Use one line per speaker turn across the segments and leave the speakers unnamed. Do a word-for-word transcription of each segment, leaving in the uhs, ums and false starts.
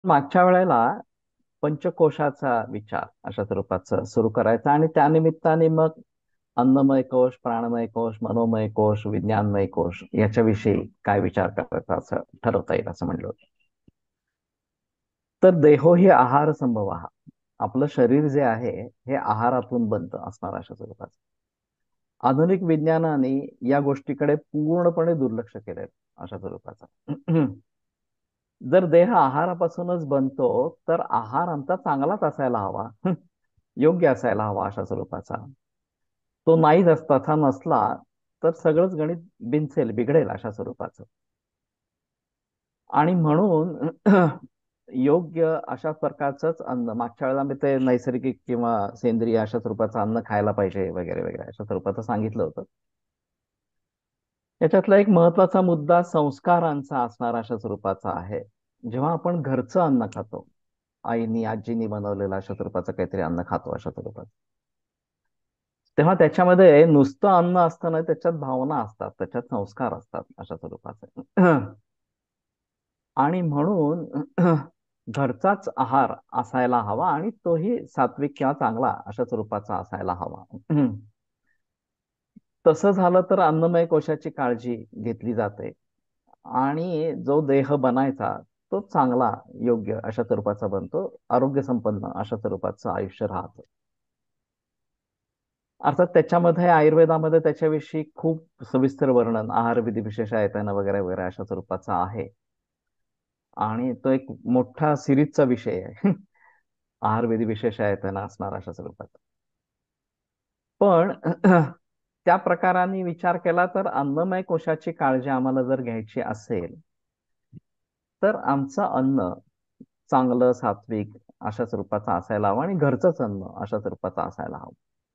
मागच्या वेळेला पंचकोशाचा विचार अशा स्वरूपाचं सुरू करायचा आणि त्यानिमित्ताने मग अन्नमय कोश, प्राणमय कोश, मनोमय कोश, विज्ञानमय कोश याच्याविषयी काय विचार करायचा असं ठरवता येईल असं म्हणलं होतं. तर देहो ही आहार संभव. आपलं शरीर जे आहे हे आहारातून बनतं असणार अशा स्वरूपाचं. आधुनिक विज्ञानाने या गोष्टीकडे पूर्णपणे दुर्लक्ष केलंय अशा स्वरूपाचा. जर देह आहारापासूनच बनतो तर आहार आमचा चांगलाच असायला हवा. योग्य असायला हवा अशा स्वरूपाचा. तो नाहीच असता तसा नसला तर सगळंच गणित बिनसेल बिघडेल अशा स्वरूपाचं. आणि म्हणून योग्य अशा प्रकारचंच अन्न मागच्या वेळेला मी ते नैसर्गिक किंवा सेंद्रिय अशा स्वरूपाचं अन्न खायला पाहिजे वगैरे वगैरे अशा स्वरूपाचं सांगितलं होतं. याच्यातला एक महत्वाचा मुद्दा संस्कारांचा असणार अशा स्वरूपाचा आहे. जेव्हा आपण घरचं अन्न खातो, आईनी आजीनी बनवलेलं अशा स्वरूपाचं काहीतरी अन्न खातो अशा स्वरूपात, तेव्हा त्याच्यामध्ये नुसतं अन्न असतं ना, त्याच्यात भावना असतात, त्याच्यात संस्कार असतात अशा स्वरूपाचे. आणि म्हणून घरचाच आहार असायला हवा आणि तोही सात्विक किंवा चांगला अशा स्वरूपाचा असायला हवा. तसं झालं तर अन्नमय कोशाची काळजी घेतली जाते आणि जो देह बनायचा तो चांगला योग्य अशा स्वरूपाचा बनतो, आरोग्य संपन्न अशा स्वरूपाचं आयुष्य राहतं. अर्थात त्याच्यामध्ये आयुर्वेदामध्ये त्याच्याविषयी खूप सविस्तर वर्णन आहार विधी विशेष आयतन वगैरे वगैरे अशा स्वरूपाचा आहे आणि तो एक मोठा सिरीजचा विषय आहे. आहार विधी विशेष आयतन असणार अशा स्वरूपात. पण त्या प्रकाराने विचार केला तर अन्नमय कोशाची काळजी आम्हाला जर घ्यायची असेल तर आमचं अन्न चांगलं सात्विक अशा स्वरूपाचं असायला हवं आणि घरचंच अन्न अशा स्वरूपाचं असायला हवं.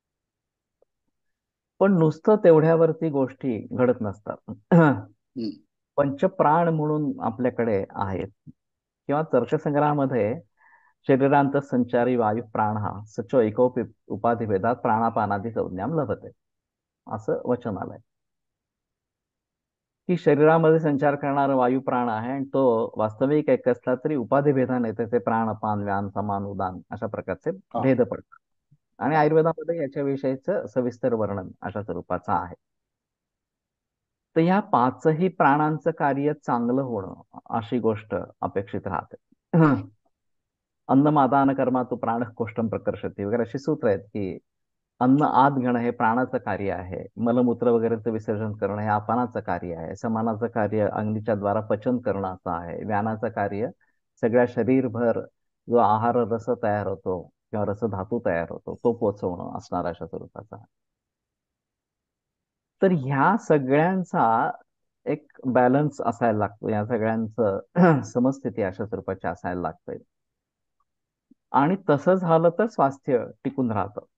पण नुसतं तेवढ्यावरती गोष्टी घडत नसतात.
हम्म.
पंचप्राण म्हणून आपल्याकडे आहेत किंवा तर्कसंग्रहामध्ये शरीरांत संचारी वायू प्राण हा सचो एकोपी उपाधी भेदात प्राणापानादी संज्ञाम लभते असं वचन आलंय की शरीरामध्ये संचार करणारा वायू प्राण आहे आणि तो वास्तविक एक असला तरी उपाधी भेदाने त्याचे प्राणपान व्यान समान उदान अशा प्रकारचे
हा.
भेद पडतात. आणि
हा.
आयुर्वेदामध्ये याच्याविषयीचं सविस्तर वर्णन अशा स्वरूपाचं आहे. तर ह्या पाचही प्राणांचं कार्य चांगलं होणं अशी गोष्ट अपेक्षित राहते. अन्नमादान कर्मा तू प्राण कोष्टम प्रकर्षती वगैरे अशी सूत्र आहेत की अन्न आत घेणं हे प्राणाचं कार्य आहे, मलमूत्र वगैरेचं विसर्जन करणं हे अपनाचं कार्य आहे, समानाचं कार्य अग्नीच्या द्वारा पचन करणं असं आहे, व्यानाचं कार्य सगळ्या शरीरभर जो आहार रस तयार होतो किंवा रसधातू तयार होतो तो पोचवणं असणार अशा स्वरूपाचा. तर ह्या सगळ्यांचा एक बॅलन्स असायला लागतो, या सगळ्यांचं समस्थिती अशा स्वरूपाची असायला लागते आणि तसं झालं तर स्वास्थ्य टिकून राहतं.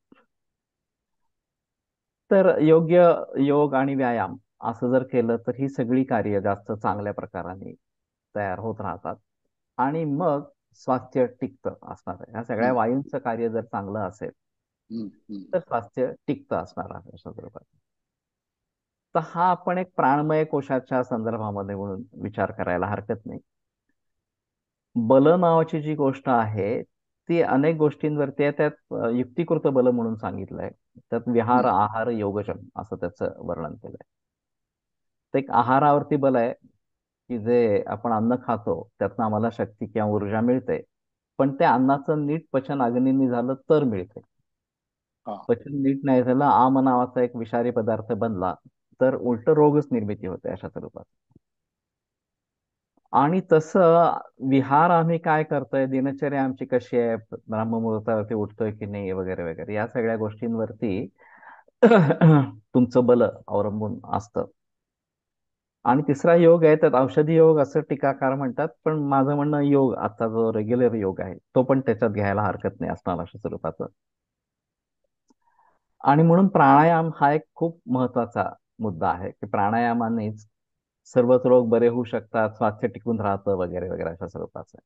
तर योग्य योग आणि व्यायाम असं जर केलं तर ही सगळी कार्य जास्त चांगल्या प्रकाराने तयार होत राहतात आणि मग स्वास्थ्य टिकतं असणार आहे. ह्या सगळ्या
हम्म.
वायूंचं कार्य जर चांगलं असेल
हम्म. हम्म.
तर स्वास्थ्य टिकतं असणार आहे अशा स्वरूपात. तर हा आपण एक प्राणमय कोशाच्या संदर्भामध्ये म्हणून विचार करायला हरकत नाही. बल नावाची जी गोष्ट आहे ती अनेक गोष्टींवरती आहे. त्यात अ, युक्तिकृत बल म्हणून सांगितलंय. त्यात विहार
हम्म.
आहार योगजन असं त्याचं वर्णन केलंय. तर एक आहारावरती बल आहे की जे आपण अन्न खातो त्यातनं आम्हाला शक्ती किंवा ऊर्जा मिळते, पण त्या अन्नाचं नीट पचन अग्नीने झालं तर मिळते.
हा.
पचन नीट नाही झालं, आम नावाचा एक विषारी पदार्थ बनला तर उलट रोगच निर्मिती होते अशा स्वरूपात. आणि तसं विहार आम्ही काय करतोय, दिनचर्या आमची कशी आहे, ब्रह्ममुहूर्तावरती उठतोय की नाही वगैरे वगैरे या सगळ्या गोष्टींवरती तुमचं बल अवलंबून असतं. आणि तिसरा योग आहे त्यात औषधी योग असं टीकाकार म्हणतात, पण माझं म्हणणं योग आता जो रेग्युलर योग आहे तो पण त्याच्यात घ्यायला हरकत नाही असणार अशा स्वरूपाचं. आणि म्हणून प्राणायाम हा एक खूप महत्वाचा मुद्दा आहे की प्राणायामानेच सर्वच रोग बरे होऊ शकतात, स्वास्थ्य टिकून राहतं वगैरे वगैरे अशा स्वरूपाचं.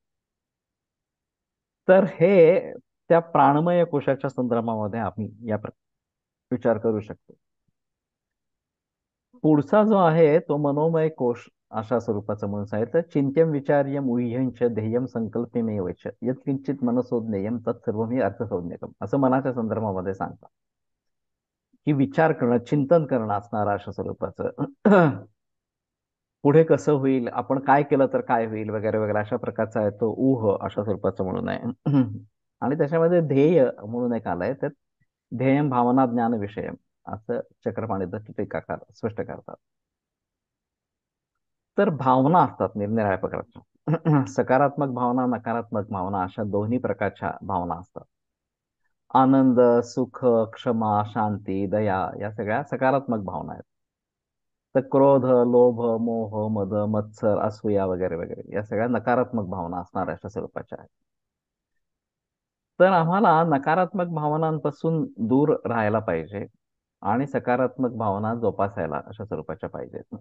तर हे त्या प्राणमय कोशाच्या संदर्भामध्ये आम्ही या प्र- विचार करू शकतो. पुढचा जो आहे तो मनोमय कोश अशा स्वरूपाचं म्हणून सांगितलं. चिंत्यम विचार्यम उह्यंच ध्येयम संकल्पमेवच यत्किंचित मनसोज्ञेयम तत्सर्व ही अर्थसंज्ञकम, असं मनाच्या संदर्भामध्ये सांगतात की विचार करणं, चिंतन करणं असणारं अशा स्वरूपाचं. पुढे कसं होईल, आपण काय केलं तर काय होईल वगैरे वगैरे अशा प्रकारचा आहे तो ऊह अशा स्वरूपाचं म्हणून आहे. आणि त्याच्यामध्ये ध्येय म्हणून एक आलंय, त्यात ध्येयम भावना ज्ञान विषयम असं चक्रपाणी दत्त टीकाकार स्पष्ट करतात. तर भावना असतात निरनिराळ्या प्रकारच्या. सकारात्मक भावना, नकारात्मक भावना अशा दोन्ही प्रकारच्या भावना असतात. आनंद, सुख, क्षमा, शांती, दया या सगळ्या सकारात्मक भावना आहेत. तर क्रोध, लोभ, मोह, मद, मत्सर, असूया वगैरे वगैरे या सगळ्या नकारात्मक भावना असणाऱ्या अशा स्वरूपाच्या आहेत. तर आम्हाला नकारात्मक भावनांपासून दूर राहायला पाहिजे आणि सकारात्मक भावना जोपासायला अशा स्वरूपाच्या पाहिजेत.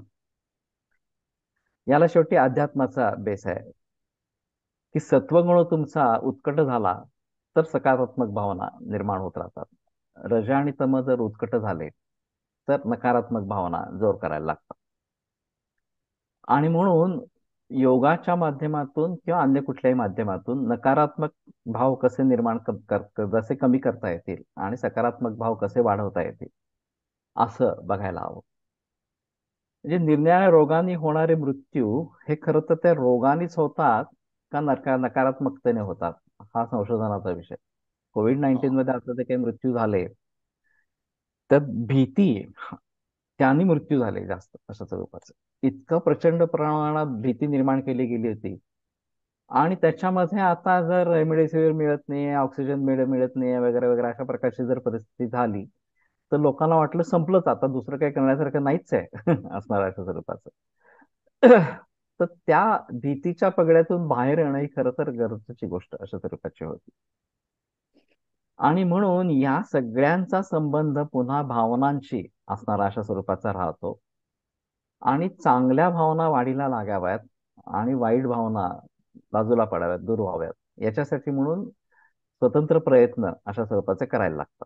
याला शेवटी अध्यात्माचा बेस आहे की सत्वगुण तुमचा उत्कट झाला तर सकारात्मक भावना निर्माण होत राहतात. रज आणि तम जर उत्कट झाले तर नकारात्मक भावना जोर करायला लागतात. आणि म्हणून योगाच्या माध्यमातून किंवा अन्य कुठल्याही माध्यमातून नकारात्मक भाव कसे निर्माण क- कर जसे कमी करता येतील आणि सकारात्मक भाव कसे वाढवता येतील असं बघायला हवं. म्हणजे निरनिराळ्या रोगांनी होणारे मृत्यू हे खरं तर त्या रोगानेच होतात का नका नकारात्मकतेने होतात, हा संशोधनाचा विषय. कोविड नाईन्टीन
हा.
मध्ये आता जे काही मृत्यू झाले त्यात भीती, त्यांनी मृत्यू झाले जास्त अशा स्वरूपाचं. इतकं प्रचंड प्रमाणात भीती निर्माण केली गेली होती. आणि त्याच्यामध्ये आता जर रेमडेसिवीर मिळत नाही, ऑक्सिजन मिळ मिळत नाही वगैरे वगैरे अशा प्रकारची जर परिस्थिती झाली तर लोकांना वाटलं संपलंच, आता दुसरं काही करण्यासारखं नाहीच आहे असणार अशा स्वरूपाचं. तर त्या भीतीच्या पगड्यातून बाहेर येणं ही खरं तर गरजेची गोष्ट अशा स्वरूपाची होती. आणि म्हणून या सगळ्यांचा संबंध पुन्हा भावनांशी असणारा अशा स्वरूपाचा राहतो. आणि चांगल्या भावना वाढीला लागाव्यात आणि वाईट भावना बाजूला पडाव्यात, दूर व्हाव्यात, याच्यासाठी म्हणून स्वतंत्र प्रयत्न अशा स्वरूपाचे करायला लागतात.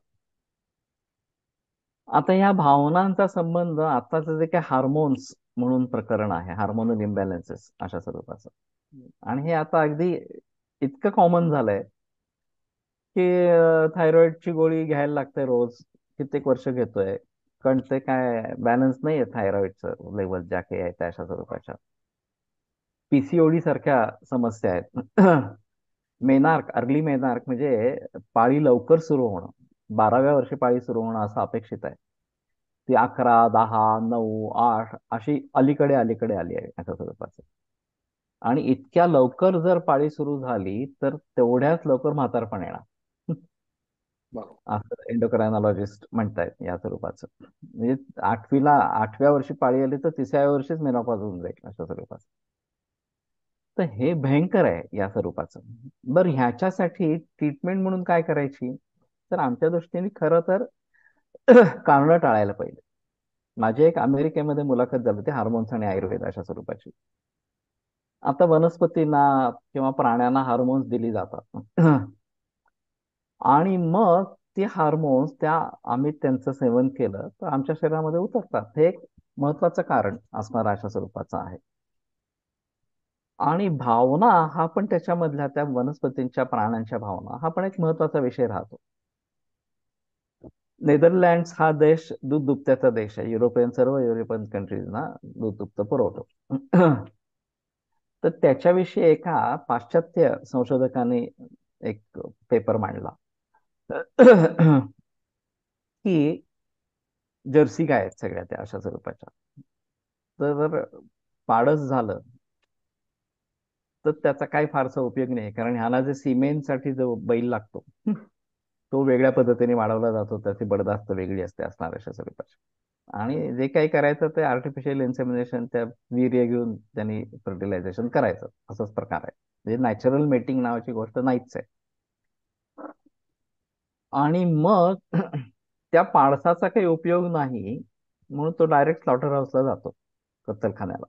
आता या भावनांचा संबंध आताचं जे काही हार्मोन्स म्हणून प्रकरण आहे, हार्मोनल इम्बॅलन्सेस अशा स्वरूपाचं, आणि हे आता अगदी इतकं कॉमन झालंय की थायरॉइडची गोळी घ्यायला लागते रोज, कित्येक वर्ष घेतोय, कारण ते काय बॅलन्स नाही आहे थायरॉइडचं लेवल ज्या काही आहे त्या अशा स्वरूपाच्या. पीसीओडी सारख्या समस्या आहेत. मेनार्क, अर्ली मेनार्क म्हणजे पाळी लवकर सुरू होणं, बाराव्या वर्षी पाळी सुरू होणं असं अपेक्षित आहे. ती अकरा, दहा, नऊ, आठ अशी अलीकडे अलीकडे आली आहे अशा स्वरूपाचं. आणि इतक्या लवकर जर पाळी सुरू झाली तर तेवढ्याच लवकर म्हातारपण येणार
बरोबर.
असं एंडोक्रायनॉलॉजिस्ट म्हणतायत या स्वरूपाचं. म्हणजे आठवीला आठव्या वर्षी पाळी आली तर तिसऱ्या वर्षीच मेनोपॉज होऊन जाईल अशा स्वरूपाचं. तर हे भयंकर आहे या स्वरूपाचं. बरं, ह्याच्यासाठी ट्रीटमेंट म्हणून काय करायची, तर आमच्या दृष्टीने खरं तर कारणं टाळायला पाहिजे. माझी एक अमेरिकेमध्ये मुलाखत झाली होती हार्मोन्स आणि आयुर्वेद अशा स्वरूपाची. आता वनस्पतींना किंवा प्राण्यांना हार्मोन्स दिली जातात आणि मग ती हार्मोन्स त्या आम्ही त्यांचं सेवन केलं तर आमच्या शरीरामध्ये उतरतात. हे एक महत्वाचं कारण असणार अशा स्वरूपाचं आहे. आणि भावना हा पण त्याच्यामधल्या त्या वनस्पतींच्या प्राण्यांच्या भावना हा पण एक महत्वाचा विषय राहतो. नेदरलँड्स हा देश दूध दुभत्याचा देश आहे. युरोपियन सर्व युरोपियन कंट्रीजना दूध दुभतं पुरवतो. तर त्याच्याविषयी एका पाश्चात्य संशोधकाने एक पेपर मांडला की जर्सी गाय आहेत सगळ्या त्या अशा स्वरूपाच्या. तर जर पाडस झालं तर त्याचा काही फारसा उपयोग नाही, कारण ह्याला जे सिमेंटसाठी जो बैल लागतो तो वेगळ्या पद्धतीने वाढवला जातो, त्याची बडदास्त वेगळी असते असणार अशा स्वरूपाची. आणि जे काही करायचं ते आर्टिफिशियल इन्सेमिनेशन, त्या वीर्य घेऊन त्यांनी फर्टिलायझेशन करायचं असाच प्रकार आहे. म्हणजे नॅचरल मेटिंग नावाची गोष्ट नाहीच आहे. आणि मग त्या पाडसाचा काही उपयोग नाही म्हणून तो डायरेक्ट स्लॉटर हाऊसला जातो, कत्तलखान्याला.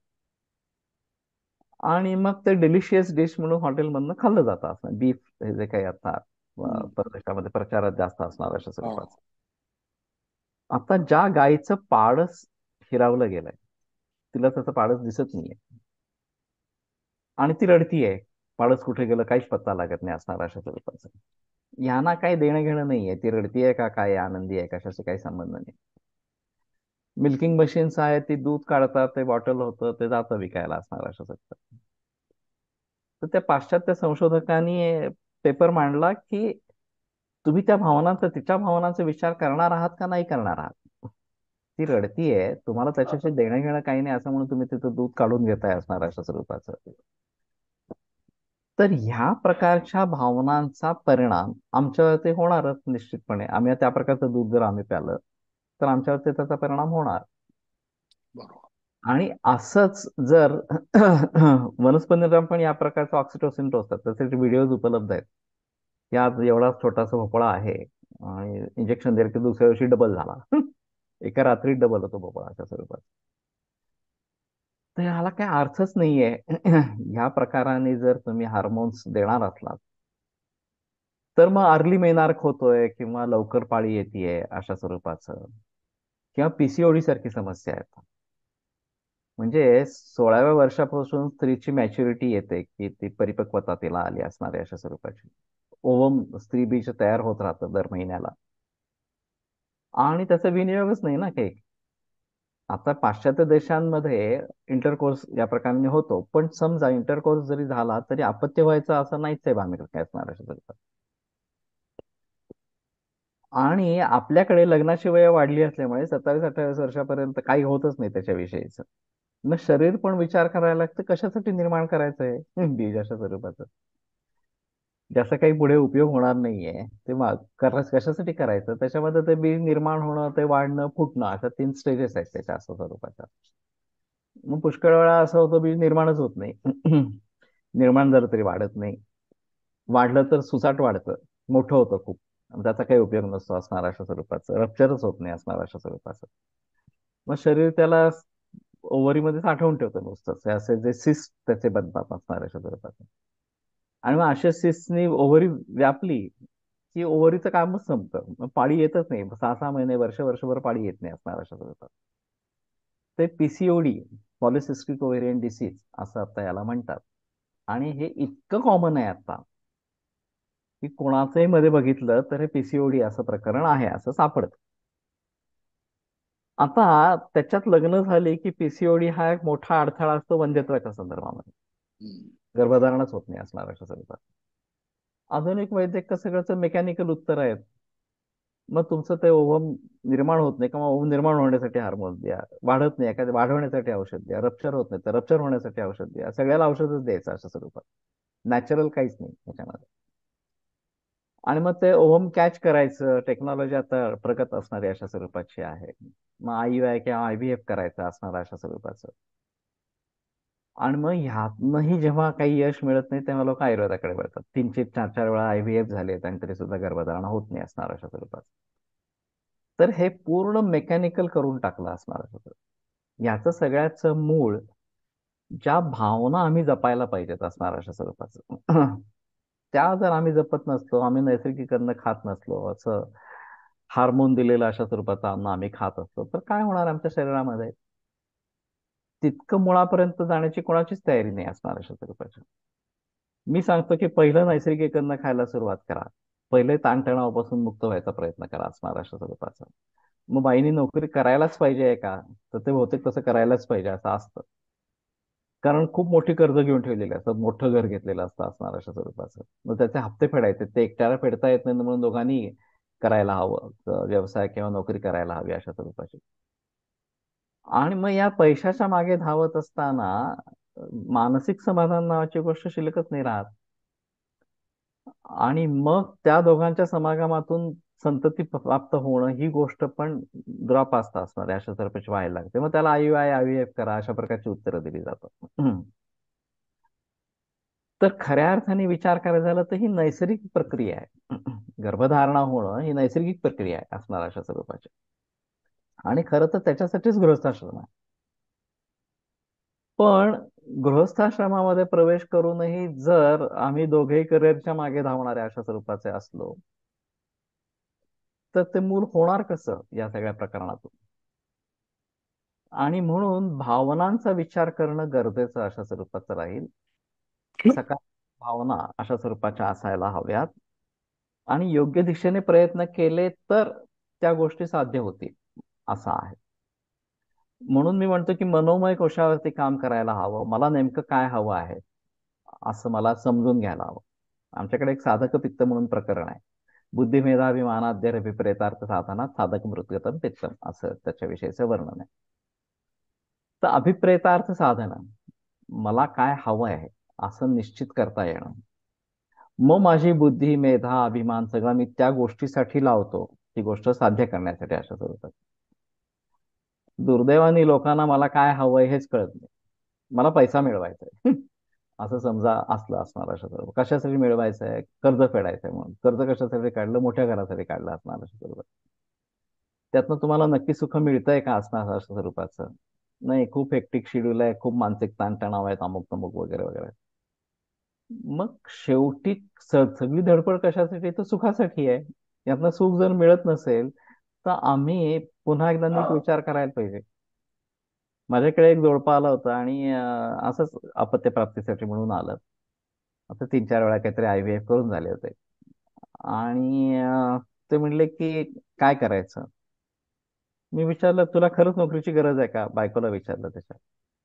आणि मग ते डिलिशियस डिश म्हणून हॉटेलमधनं खाल्लं जातं असं बीफ, हे जे काही आता अं,
हम्म.
परदेशामध्ये प्रचारात जास्त असणार अशा
हा.
स्वरूपाचं. आता ज्या गायीचं पाडस हिरावलं गेलंय तिला त्याचं पाडस दिसत नाहीये आणि ती रडतीये. पाडस कुठे गेलं काहीच पत्ता लागत नाही असणार अशा स्वरूपाचं. यांना काही देणं घेणं नाहीये, ती रडतीये का काय आनंदी आहे कशाशी काही संबंध नाही. मिल्किंग मशीन्स आहेत, ती दूध काढतात, ते बॉटल होतं, ते जातं विकायला असणार अशा स्वरूपाचं. तर त्या पाश्चात्य संशोधकांनी पेपर मांडला की तुम्ही त्या भावनांचा, तिच्या भावनांचा विचार करणार आहात का नाही करणार आहात. ती रडतीये, तुम्हाला त्याच्याशी देणं घेणं काही नाही असं म्हणून तुम्ही तिथं दूध काढून घेताय असणार अशा स्वरूपाचं. तर ह्या प्रकारच्या भावनांचा परिणाम आमच्यावरती होणारच निश्चितपणे. आम्ही त्या प्रकारचं दूध जर आम्ही प्यालं तर आमच्यावरती त्याचा परिणाम होणार.
बरोबर.
आणि असंच जर वनस्पतींना पण या प्रकारचं ऑक्सिटोसिन टोचतात, त्याचे व्हिडिओज उपलब्ध आहेत. या एवढा छोटासा भोपळा आहे आणि इंजेक्शन दिलं की दुसऱ्या दिवशी डबल झाला. एका रात्रीत डबल होतो भोपळा अशा स्वरूपात. तर ह्याला काय अर्थच नाहीये. ह्या प्रकाराने जर तुम्ही हार्मोन्स देणार असलात तर मग अर्ली मेनार्क होतोय किंवा लवकर पाळी येते अशा स्वरूपाचं, किंवा पीसीओडी सारखी समस्या आहे. म्हणजे सोळाव्या वर्षापासून स्त्रीची मॅच्युरिटी येते की ती परिपक्वता तिला आली असणारी अशा स्वरूपाची. ओवम स्त्री बीज तयार होत राहतं दर महिन्याला आणि त्याचा विनियोगच नाही ना काही. आता पाश्चात्य देशांमध्ये इंटरकोर्स या प्रकारे होतो, पण समजा इंटरकोर्स जरी झाला तरी अपत्य व्हायचं असं नाहीच आहे भानगड काय असणार अशा स्वरूपात. आणि आपल्याकडे लग्नाची वय वाढली असल्यामुळे सत्तावीस अठ्ठावीस वर्षापर्यंत काही होतच नाही त्याच्याविषयीच. मग शरीर पण विचार करायला लागतं कशासाठी निर्माण करायचं आहे बीज अशा स्वरूपाचं. ज्याचा काही पुढे उपयोग होणार नाहीये ते करायचं कशासाठी करायचं. त्याच्यामध्ये ते बीज निर्माण होणं, ते वाढणं, फुटणं अशा तीन स्टेजेस आहेत त्याच्या असं स्वरूपाच्या. मग पुष्कळ वेळा असं होतं बीज निर्माणच होत नाही. निर्माण झालं तरी वाढत नाही, वाढलं तर सुसाट वाढतं, मोठं होतं खूप, त्याचा काही उपयोग नसतो असणार अशा स्वरूपाचं. रप्चरच होत नाही असणार अशा स्वरूपाचं. मग शरीर त्याला ओव्हरीमध्ये साठवून ठेवतं नुसतंच, असे जे सिस्ट त्याचे बनतात असणार अशा स्वरूपाचं. आणि मग अशा सिस्टनी ओव्हरी व्यापली की ओव्हरीचं कामच संपतं, मग पाळी येतच नाही. सहा सहा महिने वर्ष वर्षभर पाळी येत नाही असणार अशा स्वरूपात. ते पीसीओडी, पॉलिसिस्टिक ओव्हेरियन डिसीज असं आता याला म्हणतात. आणि हे इतकं कॉमन आहे आता की कोणाचंही मध्ये बघितलं तर हे पीसीओडी असं प्रकरण आहे असं सापडतं. आता त्याच्यात लग्न झाले की पीसीओडी हा एक मोठा अडथळा असतो वंध्यत्वाच्या संदर्भामध्ये.
हम्म.
गर्भधारणच होत नाही असणार अशा स्वरूपात. आधुनिक वैद्यक सगळ्याचं मेकॅनिकल उत्तर आहेत. मग तुमचं ते ओव्हम निर्माण होत नाही किंवा ओव्हम निर्माण होण्यासाठी हार्मोन द्या, वाढत नाही एखाद्या वाढवण्यासाठी औषध द्या, रप्चर होत नाही तर रप्चर होण्यासाठी औषध द्या, सगळ्याला औषधच द्यायचं अशा स्वरूपात. नॅचरल काहीच नाही त्याच्यामध्ये. आणि मग ते ओव्हम कॅच करायचं टेक्नॉलॉजी आता प्रगत असणारी अशा स्वरूपाची आहे. मग आय किंवा आयव्हीएफ करायचं असणार अशा स्वरूपाचं. आणि मग ह्यातनंही जेव्हा काही यश मिळत नाही तेव्हा लोक आयुर्वेदाकडे वळतात. तीनशे चार चार वेळा आयव्हीएफ झाले आणि तरी सुद्धा गर्भधारणा होत नाही असणार अशा स्वरूपात. तर हे पूर्ण मेकॅनिकल करून टाकलं असणार असं. याचं सगळ्याच मूळ ज्या भावना आम्ही जपायला पाहिजेत असणार अशा स्वरूपाचं, त्या जर आम्ही जपत नसलो, आम्ही नैसर्गिक अन्न खात नसलो, असं हार्मोन दिलेलं अशा स्वरूपाचं अन्न आम्ही खात असतो, तर काय होणार आमच्या शरीरामध्ये. तितकं मुळापर्यंत जाण्याची कोणाचीच तयारी नाही असणार अशा स्वरूपाची. मी सांगतो की पहिलं नैसर्गिक अन्न खायला सुरुवात करा, पहिले ताणतणावापासून मुक्त व्हायचा प्रयत्न करा असणार अशा स्वरूपाचा. मग बाईनी नोकरी करायलाच पाहिजे का, तर ते बहुतेक तसं करायलाच पाहिजे असं असतं. कारण खूप मोठी कर्ज घेऊन ठेवलेली असतात, मोठं घर घेतलेलं असतं असणार अशा स्वरूपाचं. मग त्याचे हप्ते फेडायचे, ते एकट्याला फेडता येत नाही म्हणून दोघांनी करायला हवं व्यवसाय किंवा नोकरी करायला हवी अशा स्वरूपाची. आणि मग या पैशाच्या मागे धावत असताना मानसिक समाधान नावाची गोष्ट शिल्लकच नाही राहत. आणि मग त्या दोघांच्या समागमातून संतती प्राप्त होणं ही गोष्ट पण दुरापास्त असणार आहे अशा स्वरूपाची व्हायला लागते. मग त्याला आय आय आयव्हीएफ करा अशा प्रकारची उत्तरं दिली जातात. तर खऱ्या अर्थाने विचार करायला झालं तर ही नैसर्गिक प्रक्रिया आहे. गर्भधारणा होणं ही नैसर्गिक प्रक्रिया आहे असणार अशा स्वरूपाची. आणि खरं तर त्याच्यासाठीच गृहस्थाश्रम आहे. पण गृहस्थाश्रमामध्ये प्रवेश करूनही जर आम्ही दोघेही करिअरच्या मागे धावणारे अशा स्वरूपाचे असलो तर ते मूल होणार कसं या सगळ्या प्रकरणातून. आणि म्हणून भावनांचा विचार करणं गरजेचं अशा स्वरूपाचं राहील. सकारात्मक भावना अशा स्वरूपाच्या असायला हव्यात आणि योग्य दिशेने प्रयत्न केले तर त्या गोष्टी साध्य होतील असं आहे. म्हणून मी म्हणतो की मनोमय कोशावरती काम करायला हवं. मला नेमकं काय हवं आहे असं मला समजून घ्यायला हवं. आमच्याकडे एक साधक पित्त म्हणून प्रकरण आहे. बुद्धिमेधाभिमानाद्य विपरीतार्थ साधनात साधक मृतगतम पित्तम असं त्याच्याविषयीचं वर्णन आहे. तर अभिप्रेतार्थ साधना, मला काय हवं आहे असं निश्चित करता येणं. मग माझी बुद्धी मेधा अभिमान सगळं मी त्या गोष्टीसाठी लावतो, ती गोष्ट साध्य करण्यासाठी अशा स्वरूपात. दुर्दैवाने लोकांना मला काय हवंय हेच कळत नाही. मला पैसा मिळवायचा आहे असं समजा असलं असणार अशा स्वरूपात. कशासाठी मिळवायचं आहे? कर्ज फेडायचंय म्हणून. कर्ज कशासाठी काढलं? मोठ्या घरासाठी काढलं असणार अशा स्वरूपात. त्यातनं तुम्हाला नक्की सुख मिळतंय का असणार अशा स्वरूपाचं? नाही, खूप हेक्टिक शेड्यूल आहे, खूप मानसिक ताणतणाव आहेत, अमुक तमुक वगैरे वगैरे. मग शेवटी स- सगळी धडपड कशासाठी? तर सुखासाठी आहे. यातनं सुख जर मिळत नसेल तर आम्ही पुन्हा एकदा नीट विचार करायला पाहिजे. माझ्याकडे एक जोडपं आलं होतं आणि अं, असंच अपत्यप्राप्तीसाठी म्हणून आलं. आता तीन चार वेळा काहीतरी आय व्ही एफ करून झाले होते. आणि अं, ते म्हणले की काय करायचं. मी विचारलं, तुला खरंच नोकरीची गरज आहे का? बायकोला विचारलं त्याच्या.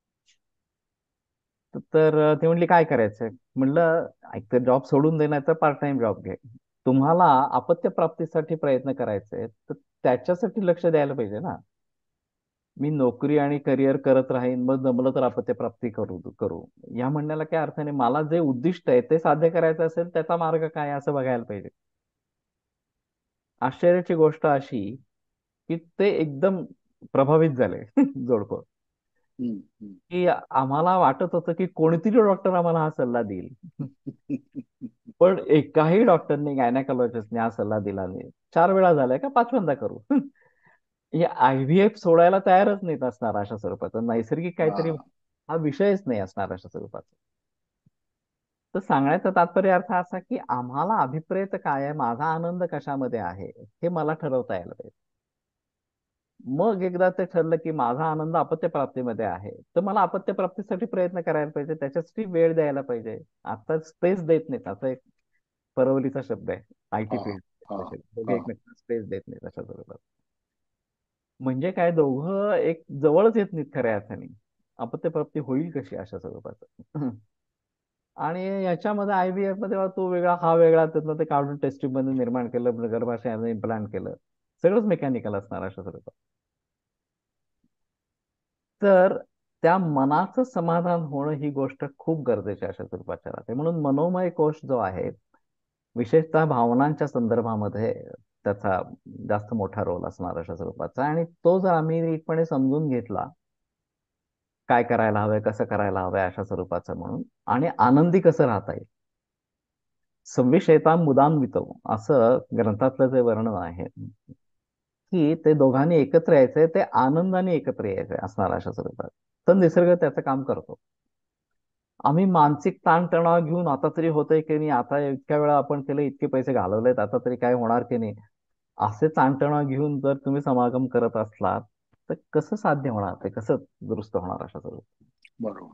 तर अं, ती म्हणली काय करायचंय. म्हणलं एक तर जॉब सोडून दे, नाही तर पार्ट टाइम जॉब घे. तुम्हाला अपत्य प्राप्तीसाठी प्रयत्न करायचे तर त्याच्यासाठी लक्ष द्यायला पाहिजे ना. मी नोकरी आणि करिअर करत राहीन, मग जमलं तर अपत्य प्राप्ती करू करू या म्हणण्याला काय अर्थ नाही. मला जे उद्दिष्ट आहे ते साध्य करायचं असेल त्याचा मार्ग काय आहे असं बघायला पाहिजे. आश्चर्याची गोष्ट अशी की ते एकदम प्रभावित झाले जोडपं.
हम्म, हम्म.
की आम्हाला वाटत होतं की कोणतीही डॉक्टर आम्हाला हा सल्ला देईल, पण एकाही डॉक्टरने गायनाकोलॉजिस्टने हा सल्ला दिला नाही. चार वेळा झालाय का, पाचव्यांदा करू हे आय व्ही एफ सोडायला तयारच नाहीत असणार अशा स्वरूपाचं. नैसर्गिक काहीतरी
हा,
हा विषयच नाही असणार अशा स्वरूपाचा. तर सांगण्याचा तात्पर्य अर्थ असा की आम्हाला अभिप्रेत काय आहे, माझा आनंद कशामध्ये आहे हे मला ठरवता यायला पाहिजे. मग एकदा ते ठरलं की माझा आनंद अपत्यप्राप्तीमध्ये आहे तर मला अपत्यप्राप्तीसाठी प्रयत्न करायला पाहिजे, त्याच्यासाठी वेळ द्यायला पाहिजे. आता स्पेस देत नाहीत, असा एक परवलीचा शब्द आहे आय टी
हा,
फील्ड.
हा,
दोघे
हा.
एकमेकांना स्पेस देत नाहीत अशा स्वरूपात. म्हणजे काय, दोघं एक जवळच येत नाहीत खऱ्या अर्थाने. अपत्यप्राप्ती होईल कशी अशा स्वरूपाचं. आणि याच्यामध्ये आय व्ही एफ मध्ये तो वेगळा हा वेगळा, त्यातनं ते काढून टेस्ट ट्यूब मध्ये निर्माण केलं, गर्भाशयाने इम्प्लांट केलं, सगळंच मेकॅनिकल असणार अशा स्वरूपात. तर त्या मनाचं समाधान होणं ही गोष्ट खूप गरजेची अशा स्वरूपाच्या राहते. म्हणून मनोमय कोश जो आहे, विशेषतः भावनांच्या संदर्भामध्ये त्याचा जास्त मोठा रोल असणार अशा स्वरूपाचा. आणि तो जर आम्ही नीटपणे समजून घेतला, काय करायला हवंय, कसं करायला हवंय अशा स्वरूपाचं म्हणून, आणि आनंदी कसं राहता येईल. संविषयता मुदान वितव असं ग्रंथातलं जे वर्णन आहे की ते दोघांनी एकत्र यायचंय, ते आनंदाने एकत्र यायचंय असणार अशा स्वरूपात. तर निसर्ग त्याचं काम करतो. आम्ही मानसिक ताणतणाव घेऊन आता तरी होतंय की नाही, आता इतक्या वेळा आपण केलं, इतके पैसे घालवलेत, आता तरी काय होणार की नाही, असे ताणतणाव घेऊन जर तुम्ही समागम करत असलात तर कसं साध्य होणार, ते कसं दुरुस्त होणार अशा स्वरूपात.
बरोबर.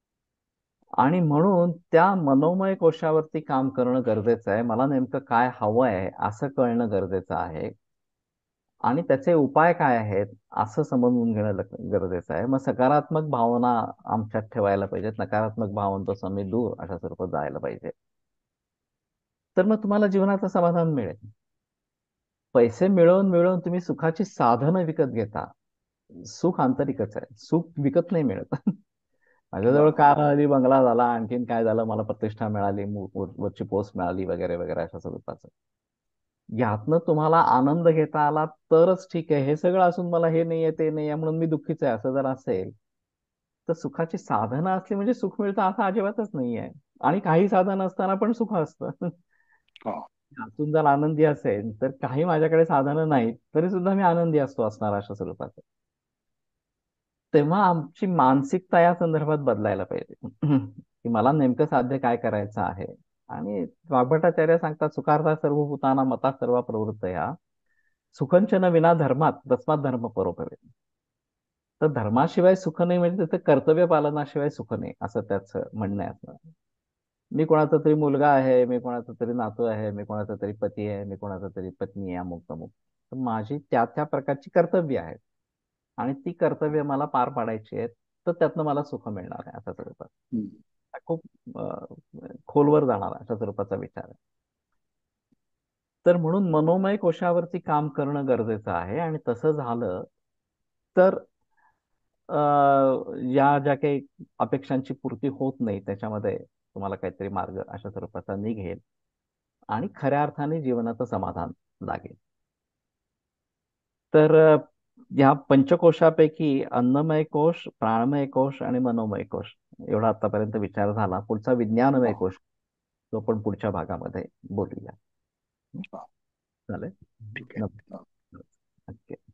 आणि म्हणून त्या मनोमय कोशावरती काम करणं गरजेचं आहे. मला नेमकं काय हवं आहे असं कळणं गरजेचं आहे आणि त्याचे उपाय काय आहेत असं समजून घेणं लक- गरजेचं आहे. मग सकारात्मक भावना आमच्यात ठेवायला पाहिजेत, नकारात्मक भावनांपासून आम्ही दूर अशा स्वरूपात जायला पाहिजे. तर मग तुम्हाला जीवनाचं समाधान मिळेल. पैसे मिळवून मिळवून तुम्ही सुखाची साधनं विकत घेता. सुख आंतरिकच आहे, सुख विकत नाही मिळत. माझ्याजवळ
बरोबर.
कार आली, बंगला झाला, आणखीन काय झालं, मला प्रतिष्ठा मिळाली, मु- वर- वरची पोस्ट मिळाली वगैरे वगैरे अशा स्वरूपाचं. यातनं तुम्हाला आनंद घेता आला तरच ठीक आहे. हे सगळं असून मला हे नाहीये ते नाहीये म्हणून मी दुःखीच आहे असं जर असेल तर सुखाची साधनं असली म्हणजे सुख मिळतं असं अजिबातच नाहीये. आणि काही साधन असताना पण सुख असतं.
हा.
आतून जर आनंदी असेल तर काही माझ्याकडे साधनं नाहीत तरी सुद्धा मी आनंदी असतो असणार अशा स्वरूपात. तेव्हा आमची मानसिकता या संदर्भात बदलायला पाहिजे की मला नेमकं साध्य काय करायचं आहे. आणि वाग्भटाचार्य सांगतात, सुखार्था सर्वभूताना मता सर्व प्रवृत्तया सुखंचन विना धर्मात तस्मात धर्म परोपरे. तर धर्माशिवाय सुख नाही म्हणजे तिथं कर्तव्य पालनाशिवाय सुख नाही असं त्याचं म्हणणं आहे असं. मी कोणाचा तरी मुलगा आहे, मी कोणाचा तरी नातू आहे, मी कोणाचा तरी पती आहे, मी कोणाचा तरी पत्नी आहे, अमुक तमुक. तर माझी त्या त्या प्रकारची कर्तव्य आहेत आणि ती कर्तव्य मला पार पाडायची आहेत. तर त्यातनं मला सुख मिळणार आहे अशा स्वरूपात.
हम्म.
हा खूप अं, खोलवर जाणार अशा स्वरूपाचा विचार आहे. तर म्हणून मनोमय कोशावरती काम करणं गरजेचं आहे आणि तसं झालं तर अ, या ज्या काही अपेक्षांची पूर्ती होत नाही त्याच्यामध्ये तुम्हाला काहीतरी मार्ग अशा स्वरूपाचा निघेल आणि खऱ्या अर्थाने जीवनाचं समाधान लागेल. तर अ, या पंचकोशापैकी अन्नमय कोश, प्राणमय कोश आणि मनोमय कोश एवढा आतापर्यंत विचार झाला. पुढचा विज्ञानमय
हा.
कोश तो पण पुढच्या भागामध्ये बोलूया.
हा.
चालेल.
ठीक आहे.
नमस्कार.
हा.
नक्की.